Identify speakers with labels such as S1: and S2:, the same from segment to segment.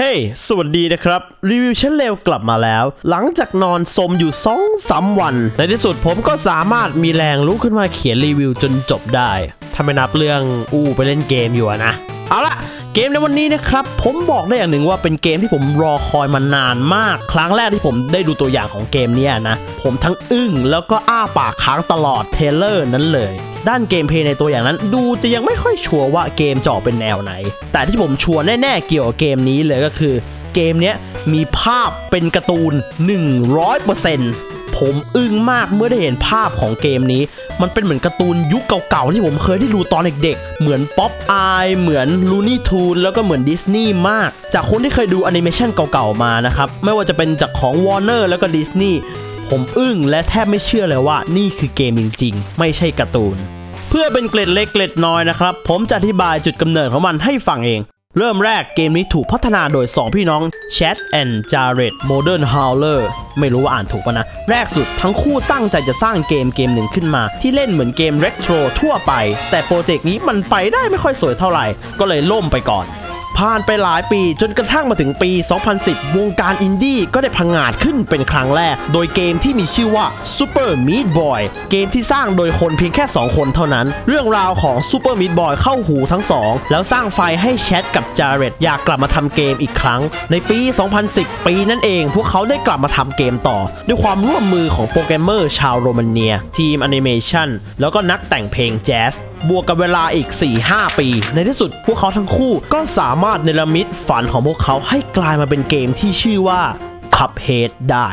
S1: Hey สวัสดีนะครับรีวิวชั้นเลวกลับมาแล้วหลังจากนอนสมอยู่ 2-3 วันในที่สุดผมก็สามารถมีแรงลุกขึ้นมาเขียนรีวิวจนจบได้ถ้าไม่นับเรื่องไปเล่นเกมอยู่นะเอาละเกมในวันนี้นะครับผมบอกได้อย่างหนึ่งว่าเป็นเกมที่ผมรอคอยมานานมากครั้งแรกที่ผมได้ดูตัวอย่างของเกมนี้นะผมทั้งอึ้งแล้วก็อ้าปากค้างตลอดเทเลอร์นั้นเลยด้านเกมเพลย์ในตัวอย่างนั้นดูจะยังไม่ค่อยชัวร์ว่าเกมจะออกเป็นแนวไหนแต่ที่ผมชัวร์แน่ๆเกี่ยวกับเกมนี้เลยก็คือเกมนี้มีภาพเป็นการ์ตูน 100%ผมอึ้งมากเมื่อได้เห็นภาพของเกมนี้มันเป็นเหมือนการ์ตูนยุคเก่าๆที่ผมเคยได้ดูตอนเด็กๆเหมือนป๊อปอายเหมือนลูนี่ทูนแล้วก็เหมือนดิสนีย์มากจากคนที่เคยดูแอนิเมชันเก่าๆมานะครับไม่ว่าจะเป็นจากของวอร์เนอร์แล้วก็ดิสนีย์ผมอึ้งและแทบไม่เชื่อเลยว่านี่คือเกมจริงๆไม่ใช่การ์ตูนเพื่อเป็นเกร็ดเล็กเกร็ดน้อยนะครับผมจะอธิบายจุดกำเนิดของมันให้ฟังเองเริ่มแรกเกมนี้ถูกพัฒนาโดย2พี่น้อง Chad and Jared Moldenhauer ไม่รู้ว่าอ่านถูกปะนะแรกสุดทั้งคู่ตั้งใจจะสร้างเกมหนึ่งขึ้นมาที่เล่นเหมือนเกมเรโทรทั่วไปแต่โปรเจกต์นี้มันไปได้ไม่ค่อยสวยเท่าไหร่ก็เลยล่มไปก่อนผ่านไปหลายปีจนกระทั่งมาถึงปี 2010 วงการอินดี้ก็ได้พังงาดขึ้นเป็นครั้งแรกโดยเกมที่มีชื่อว่า Super Meat Boy เกมที่สร้างโดยคนเพียงแค่2คนเท่านั้นเรื่องราวของ Super Meat Boy เข้าหูทั้ง2แล้วสร้างไฟให้แชทกับจาเร็ดอยากกลับมาทำเกมอีกครั้งในปี 2010 ปีนั่นเองพวกเขาได้กลับมาทำเกมต่อด้วยความร่วมมือของโปรแกรมเมอร์ชาวโรมาเนียทีมแอนิเมชันแล้วก็นักแต่งเพลงแจ๊สบวกกับเวลาอีก 4-5 ปีในที่สุดพวกเขาทั้งคู่ก็สามารถเนรมิตฝันของพวกเขาให้กลายมาเป็นเกมที่ชื่อว่า Cuphead ได้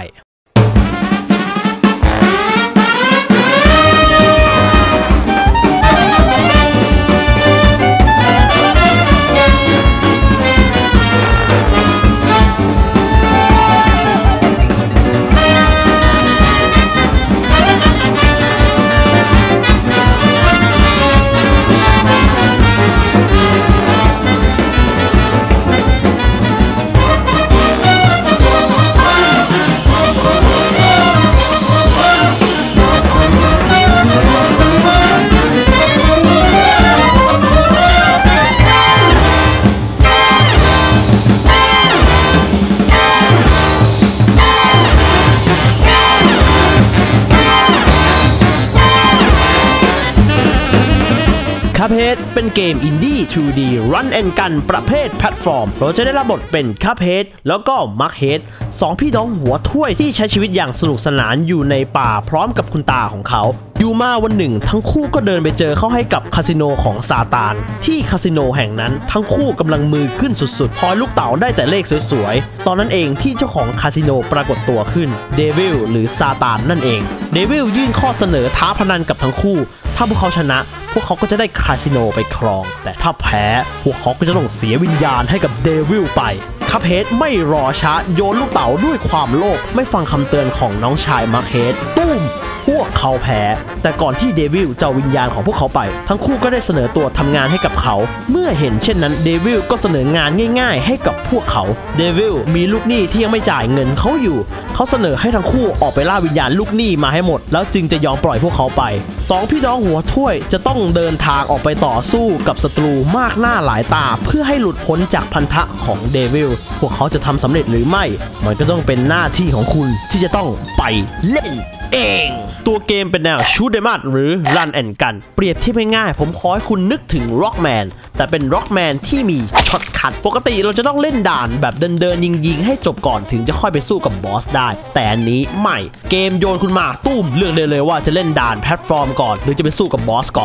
S1: Cuphead เป็นเกมอินดี้ 2D Run and Gun ประเภทแพลตฟอร์มเราจะได้รับบทเป็น Cuphead แล้วก็ Mughead 2พี่น้องหัวถ้วยที่ใช้ชีวิตอย่างสนุกสนานอยู่ในป่าพร้อมกับคุณตาของเขาอยู่มาวันหนึ่งทั้งคู่ก็เดินไปเจอเข้าให้กับคาสิโนของซาตานที่คาสิโนแห่งนั้นทั้งคู่กำลังมือขึ้นสุดๆพอยลูกเต๋าได้แต่เลขสวยๆตอนนั้นเองที่เจ้าของคาสิโนปรากฏตัวขึ้นเดวิลหรือซาตานนั่นเองเดวิลยื่นข้อเสนอท้าพนันกับทั้งคู่ถ้าพวกเขาชนะพวกเขาก็จะได้คาสิโนไปครองแต่ถ้าแพ้พวกเขาก็จะต้องเสียวิญญาณให้กับเดวิลไปคัพเฮดไม่รอช้าโยนลูกเต๋าด้วยความโลภไม่ฟังคำเตือนของน้องชายมักเฮดตุ้มพวกเขาแพ้แต่ก่อนที่เดวิลจะวิญญาณของพวกเขาไปทั้งคู่ก็ได้เสนอตัวทำงานให้กับเขาเมื่อเห็นเช่นนั้นเดวิลก็เสนองานง่ายๆให้กับพวกเขาเดวิลมีลูกหนี้ที่ยังไม่จ่ายเงินเขาอยู่เขาเสนอให้ทั้งคู่ออกไปล่าวิญญาณลูกหนี้มาให้หมดแล้วจึงจะยอมปล่อยพวกเขาไป2พี่น้องหัวถ้วยจะต้องเดินทางออกไปต่อสู้กับศัตรูมากหน้าหลายตาเพื่อให้หลุดพ้นจากพันธะของเดวิลพวกเขาจะทำสำเร็จหรือไม่มันก็ต้องเป็นหน้าที่ของคุณที่จะต้องไปเล่นเองตัวเกมเป็นแนวชูเดมัดหรือ Run and Gun เปรียบเทียบง่ายๆผมขอให้คุณนึกถึง Rockman แต่เป็น Rockman ที่มีช็อตคัทปกติเราจะต้องเล่นด่านแบบเดินยิงให้จบก่อนถึงจะค่อยไปสู้กับบอสได้แต่อันนี้ไม่เกมโยนคุณมาตุ้มเลือกเลยว่าจะเล่นด่านแพลตฟอร์มก่อนหรือจะไปสู้กับบอสก่อน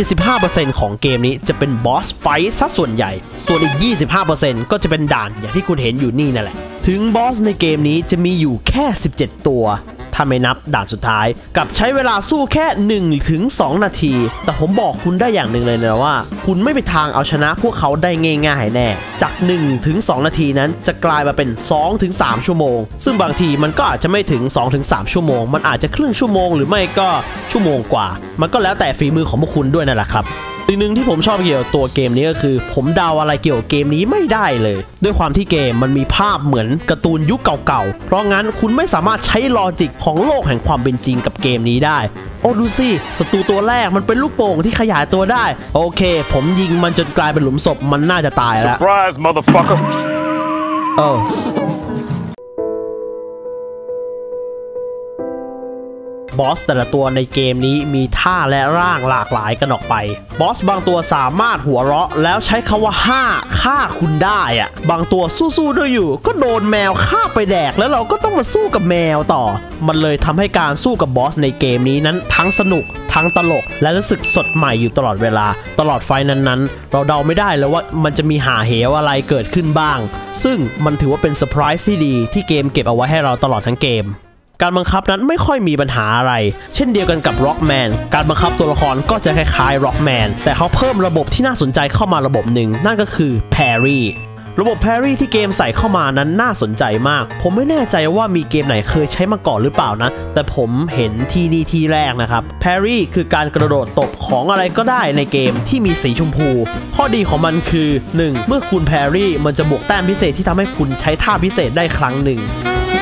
S1: 75% ของเกมนี้จะเป็นบอสไฟท์ซะส่วนใหญ่ส่วนอีก 25% ก็จะเป็นด่านอย่างที่คุณเห็นอยู่นี่นั่นแหละถึงบอสในเกมนี้จะมีอยู่แค่17ตัวถ้าไม่นับด่านสุดท้ายกับใช้เวลาสู้แค่ 1-2 นาทีแต่ผมบอกคุณได้อย่างหนึ่งเลยนะว่าคุณไม่มีทางเอาชนะพวกเขาได้ง่ายๆแน่จาก 1-2 นาทีนั้นจะกลายมาเป็น 2-3 ชั่วโมงซึ่งบางทีมันก็อาจจะไม่ถึง 2-3 ชั่วโมงมันอาจจะครึ่งชั่วโมงหรือไม่ก็ชั่วโมงกว่ามันก็แล้วแต่ฝีมือของพวกคุณด้วยนั่นแหละครับสิ่งหนึ่งที่ผมชอบเกี่ยวกับตัวเกมนี้ก็คือผมเดาอะไรเกี่ยวกับเกมนี้ไม่ได้เลยด้วยความที่เกมมันมีภาพเหมือนการ์ตูนยุคเก่าๆเพราะงั้นคุณไม่สามารถใช้ลอจิกของโลกแห่งความเป็นจริงกับเกมนี้ได้โอ้ดูสิศัตรูตัวแรกมันเป็นลูกโป่งที่ขยายตัวได้โอเคผมยิงมันจนกลายเป็นหลุมศพมันน่าจะตายแล้ว
S2: Surprise, motherfucker
S1: บอสแต่ละตัวในเกมนี้มีท่าและร่างหลากหลายกันออกไปบอสบางตัวสามารถหัวเราะแล้วใช้คำว่าฆ่าคุณได้อะบางตัวสู้ด้วยอยู่ก็โดนแมวฆ่าไปแดกแล้วเราก็ต้องมาสู้กับแมวต่อมันเลยทำให้การสู้กับบอสในเกมนี้นั้นทั้งสนุกทั้งตลกและรู้สึกสดใหม่อยู่ตลอดเวลาตลอดไฟนั้นเราเดาไม่ได้เลยว่ามันจะมีหาเหวอะไรเกิดขึ้นบ้างซึ่งมันถือว่าเป็นเซอร์ไพรส์ที่ดีที่เกมเก็บเอาไว้ให้เราตลอดทั้งเกมการบังคับนั้นไม่ค่อยมีปัญหาอะไรเช่นเดียวกันกับ Rockman การบังคับตัวละครก็จะคล้ายๆ Rockman แต่เขาเพิ่มระบบที่น่าสนใจเข้ามาระบบหนึ่งนั่นก็คือ Parry ระบบ Parry ที่เกมใส่เข้ามานั้นน่าสนใจมากผมไม่แน่ใจว่ามีเกมไหนเคยใช้มาก่อนหรือเปล่านะแต่ผมเห็นที่นี่ที่แรกนะครับ Parry คือการกระโดดตบของอะไรก็ได้ในเกมที่มีสีชมพูข้อดีของมันคือ 1. เมื่อคุณ Parry มันจะบวกแต้มพิเศษที่ทำให้คุณใช้ท่าพิเศษได้ครั้งหนึ่ง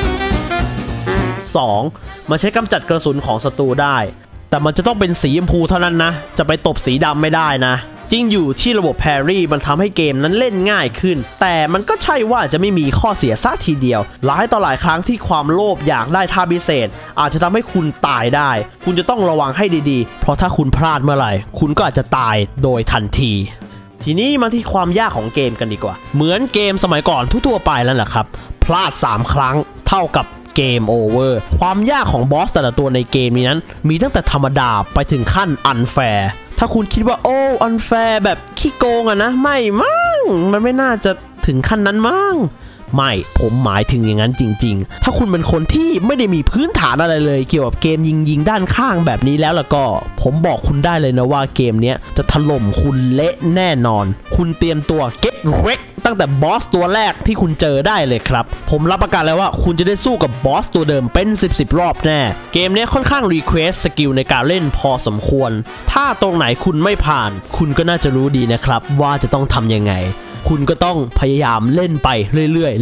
S1: 2. มันใช้กำจัดกระสุนของศัตรูได้แต่มันจะต้องเป็นสีชมพูเท่านั้นนะจะไปตบสีดำไม่ได้นะจริงอยู่ที่ระบบแพรรี่มันทำให้เกมนั้นเล่นง่ายขึ้นแต่มันก็ใช่ว่าจะไม่มีข้อเสียซะทีเดียวหลายต่อหลายครั้งที่ความโลภอยากได้ท่าพิเศษอาจจะทำให้คุณตายได้คุณจะต้องระวังให้ดีๆเพราะถ้าคุณพลาดเมื่อไหร่คุณก็อาจจะตายโดยทันทีทีนี้มาที่ความยากของเกมกันดีกว่าเหมือนเกมสมัยก่อนทั่วๆไปนั่นแหละครับพลาด3ครั้งเท่ากับเกมโอเวอร์ความยากของบอสแต่ละตัวในเกมนี้นั้นมีตั้งแต่ธรรมดาไปถึงขั้นอันแฟร์ถ้าคุณคิดว่าโอ้อันแฟร์แบบขี้โกงอะนะไม่มั้งมันไม่น่าจะถึงขั้นนั้นมั้งไม่ผมหมายถึงอย่างนั้นจริงๆถ้าคุณเป็นคนที่ไม่ได้มีพื้นฐานอะไรเลยเกี่ยวกับเกมยิงด้านข้างแบบนี้แล้วก็ผมบอกคุณได้เลยนะว่าเกมนี้จะถล่มคุณเละแน่นอนคุณเตรียมตัว get wrecked ตั้งแต่บอสตัวแรกที่คุณเจอได้เลยครับผมรับประกันเลยว่าคุณจะได้สู้กับบอสตัวเดิมเป็น10รอบแน่เกมนี้ค่อนข้างรีเควสสกิลในการเล่นพอสมควรถ้าตรงไหนคุณไม่ผ่านคุณก็น่าจะรู้ดีนะครับว่าจะต้องทำยังไงคุณก็ต้องพยายามเล่นไปเรื่อย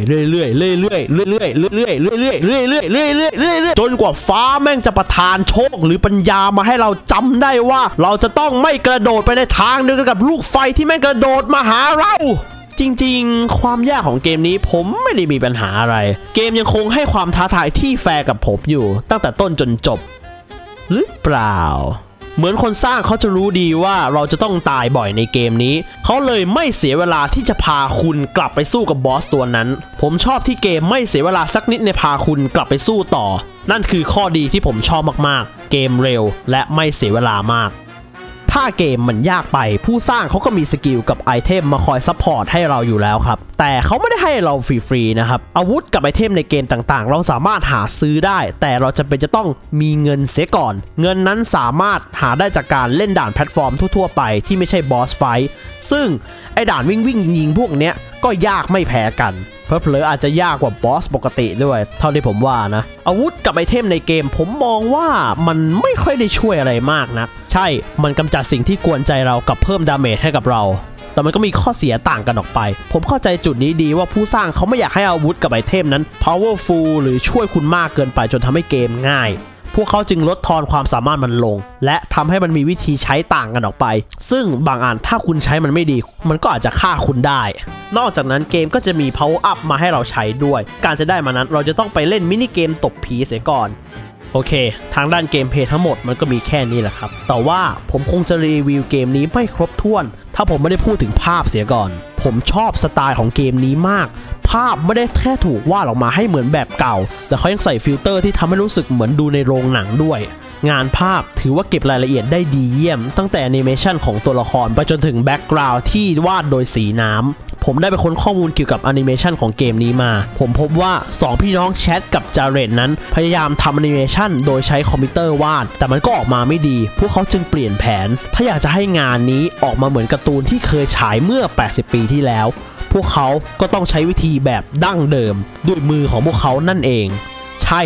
S1: ๆจนกว่าฟ้าแม่งจะประทานโชคหรือปัญญามาให้เราจำได้ว่าเราจะต้องไม่กระโดดไปในทางเดียวกันกับลูกไฟที่แม่งกระโดดมาหาเราจริงๆความยากของเกมนี้ผมไม่ได้มีปัญหาอะไรเกมยังคงให้ความท้าทายที่แฟร์กับผมอยู่ตั้งแต่ต้นจนจบหรือเปล่าเหมือนคนสร้างเขาจะรู้ดีว่าเราจะต้องตายบ่อยในเกมนี้เขาเลยไม่เสียเวลาที่จะพาคุณกลับไปสู้กับบอสตัวนั้นผมชอบที่เกมไม่เสียเวลาสักนิดในพาคุณกลับไปสู้ต่อนั่นคือข้อดีที่ผมชอบมากๆเกมเร็วและไม่เสียเวลามากถ้าเกมมันยากไปผู้สร้างเขาก็มีสกิลกับไอเทมมาคอยซัพพอร์ตให้เราอยู่แล้วครับแต่เขาไม่ได้ให้เราฟรีๆนะครับอาวุธกับไอเทมในเกมต่างๆเราสามารถหาซื้อได้แต่เราจำเป็นจะต้องมีเงินเสียก่อนเงินนั้นสามารถหาได้จากการเล่นด่านแพลตฟอร์มทั่วๆไปที่ไม่ใช่บอสไฟท์ซึ่งไอด่านวิ่งยิงพวกเนี้ยก็ยากไม่แพ้กันเผลอๆอาจจะยากกว่าบอสปกติด้วยเท่าที่ผมว่านะอาวุธกับไอเทมในเกมผมมองว่ามันไม่ค่อยได้ช่วยอะไรมากนะใช่มันกำจัดสิ่งที่กวนใจเรากับเพิ่มดาเมจให้กับเราแต่มันก็มีข้อเสียต่างกันออกไปผมเข้าใจจุดนี้ดีว่าผู้สร้างเขาไม่อยากให้อาวุธกับไอเทมนั้น powerful หรือช่วยคุณมากเกินไปจนทำให้เกมง่ายพวกเขาจึงลดทอนความสามารถมันลงและทำให้มันมีวิธีใช้ต่างกันออกไปซึ่งบางอันถ้าคุณใช้มันไม่ดีมันก็อาจจะฆ่าคุณได้นอกจากนั้นเกมก็จะมี power up มาให้เราใช้ด้วยการจะได้มานั้นเราจะต้องไปเล่นมินิเกมตบผีเสียก่อนโอเคทางด้านเกมเพลย์ทั้งหมดมันก็มีแค่นี้แหละครับแต่ว่าผมคงจะรีวิวเกมนี้ไม่ครบถ้วนถ้าผมไม่ได้พูดถึงภาพเสียก่อนผมชอบสไตล์ของเกมนี้มากภาพไม่ได้แค่ถูกวาดออกมาให้เหมือนแบบเก่าแต่เขายังใส่ฟิลเตอร์ที่ทำให้รู้สึกเหมือนดูในโรงหนังด้วยงานภาพถือว่าเก็บรายละเอียดได้ดีเยี่ยมตั้งแต่แอนิเมชันของตัวละครไปจนถึงแบ็กกราวด์ที่วาดโดยสีน้ำผมได้ไปค้นข้อมูลเกี่ยวกับแอนิเมชันของเกมนี้มาผมพบว่า2พี่น้องแชทกับจาเรตนั้นพยายามทำแอนิเมชันโดยใช้คอมพิวเตอร์วาดแต่มันก็ออกมาไม่ดีพวกเขาจึงเปลี่ยนแผนถ้าอยากจะให้งานนี้ออกมาเหมือนการ์ตูนที่เคยฉายเมื่อ80ปีที่แล้วพวกเขาก็ต้องใช้วิธีแบบดั้งเดิมด้วยมือของพวกเขานั่นเองใช่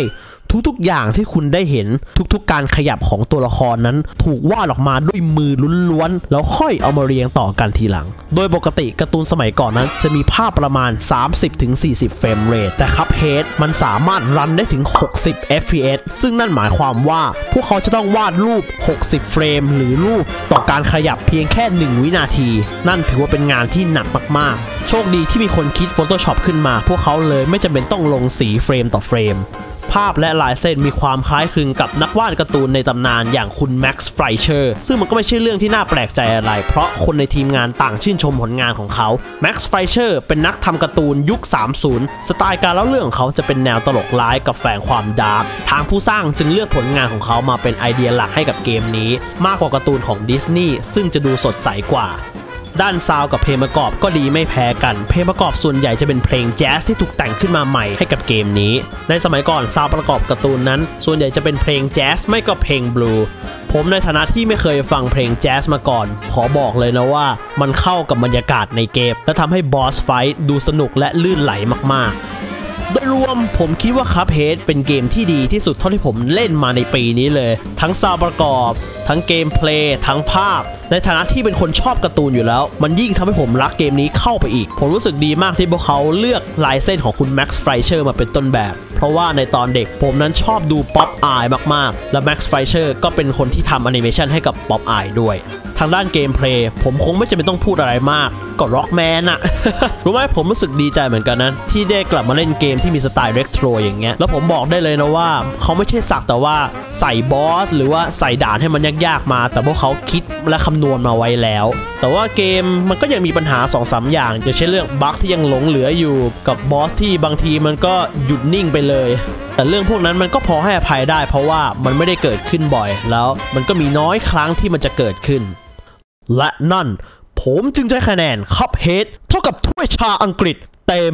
S1: ทุกๆอย่างที่คุณได้เห็นทุกๆการขยับของตัวละครนั้นถูกวาดออกมาด้วยมือล้วนๆแล้วค่อยเอามาเรียงต่อกันทีหลังโดยปกติการ์ตูนสมัยก่อนนั้นจะมีภาพประมาณ 30-40 เฟรมเรทแต่คัพเฮดมันสามารถรันได้ถึง60 fps ซึ่งนั่นหมายความว่าพวกเขาจะต้องวาดรูป60เฟรมหรือรูปต่อการขยับเพียงแค่1วินาทีนั่นถือว่าเป็นงานที่หนักมากๆโชคดีที่มีคนคิด Photoshop ขึ้นมาพวกเขาเลยไม่จำเป็นต้องลงสีเฟรมต่อเฟรมภาพและลายเส้นมีความคล้ายคลึงกับนักวาดการ์ตูนในตำนานอย่างคุณแม็กซ์ไฟเชอร์ซึ่งมันก็ไม่ใช่เรื่องที่น่าแปลกใจอะไรเพราะคนในทีมงานต่างชื่นชมผลงานของเขาแม็กซ์ไฟเชอร์เป็นนักทำการ์ตูนยุค 30 สไตล์การเล่าเรื่องของเขาจะเป็นแนวตลกร้ายกับแฝงความดาร์กทางผู้สร้างจึงเลือกผลงานของเขามาเป็นไอเดียหลักให้กับเกมนี้มากกว่าการ์ตูนของดิสนีย์ซึ่งจะดูสดใสกว่าด้านซาวด์กับเพลงประกอบก็ดีไม่แพ้กันเพลงประกอบส่วนใหญ่จะเป็นเพลงแจ๊สที่ถูกแต่งขึ้นมาใหม่ให้กับเกมนี้ในสมัยก่อนซาวด์ประกอบการ์ตูนนั้นส่วนใหญ่จะเป็นเพลงแจ๊สไม่ก็เพลงบลูผมในฐานะที่ไม่เคยฟังเพลงแจ๊สมาก่อนขอบอกเลยนะว่ามันเข้ากับบรรยากาศในเกมและทำให้บอสไฟท์ดูสนุกและลื่นไหลมากๆโดยรวมผมคิดว่าคัพเฮดเป็นเกมที่ดีที่สุดเท่าที่ผมเล่นมาในปีนี้เลยทั้งซาวด์ประกอบทั้งเกมเพลย์ทั้งภาพในฐานะที่เป็นคนชอบการ์ตูนอยู่แล้วมันยิ่งทำให้ผมรักเกมนี้เข้าไปอีกผมรู้สึกดีมากที่พวกเขาเลือกลายเส้นของคุณแม็กซ์ไฟเชอร์มาเป็นต้นแบบเพราะว่าในตอนเด็กผมนั้นชอบดูป๊อปอายมากๆและแม็กซ์ไฟเชอร์ก็เป็นคนที่ทำแอนิเมชันให้กับป๊อปอายด้วยทางด้านเกมเพลย์ผมคงไม่จำเป็นต้องพูดอะไรมากก็ร็อกแมนอะ รู้ไหมผมรู้สึกดีใจเหมือนกันนะที่ได้กลับมาเล่นเกมที่มีสไตล์เรโทรอย่างเงี้ยแล้วผมบอกได้เลยนะว่าเขาไม่ใช่สักแต่ว่าใส่บอสหรือว่าใส่ด่านให้มันยากๆมาแต่พวกเขาคิดและคำนวณมาไว้แล้วแต่ว่าเกมมันก็ยังมีปัญหา 2-3 อย่างอย่างเช่นเรื่องบั๊กที่ยังหลงเหลืออยู่กับบอสที่บางทีมันก็หยุดนิ่งไปเลยแต่เรื่องพวกนั้นมันก็พอให้อภัยได้เพราะว่ามันไม่ได้เกิดขึ้นบ่อยแล้วมันก็มีน้อยครั้งที่มันจะเกิดขึ้นและนั่นผมจึงให้คะแนนคัพเฮดเท่ากับถ้วยชาอังกฤษเต็ม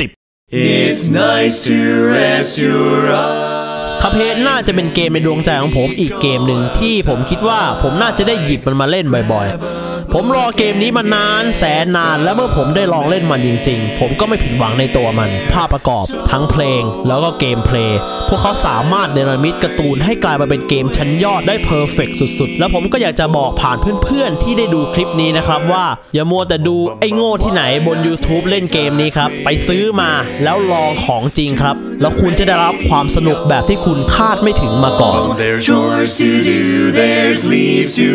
S1: 10
S2: It's nice to rest your eyes
S1: คัพเฮดน่าจะเป็นเกมในดวงใจของผมอีกเกมหนึ่งที่ผมคิดว่าผมน่าจะได้หยิบมันมาเล่นบ่อยๆผมรอเกมนี้มานานแสนนานและเมื่อผมได้ลองเล่นมันจริงๆผมก็ไม่ผิดหวังในตัวมันภาพประกอบทั้งเพลงแล้วก็เกมเพลย์พวกเขาสามารถเนรมิตการ์ตูนให้กลายมาเป็นเกมชั้นยอดได้เพอร์เฟกต์สุดๆแล้วผมก็อยากจะบอกผ่านเพื่อนๆที่ได้ดูคลิปนี้นะครับว่าอย่ามัวแต่ดูไอ้โง่ที่ไหนบน YouTube เล่นเกมนี้ครับไปซื้อมาแล้วลองของจริงครับแล้วคุณจะได้รับความสนุกแบบที่คุณคาดไม่ถึงมาก่อน
S2: There's chores to do, there's leaves to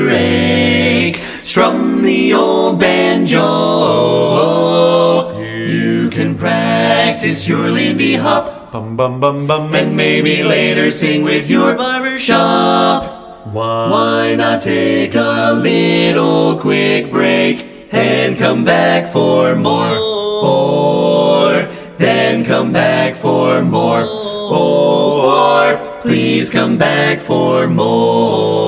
S2: rake. Strum the old banjo. You can practice your Lindy hop. Bum bum bum bum, and maybe later sing with your barbershop. Why not take a little quick break and come back for more? Or then come back for more. Or please come back for more.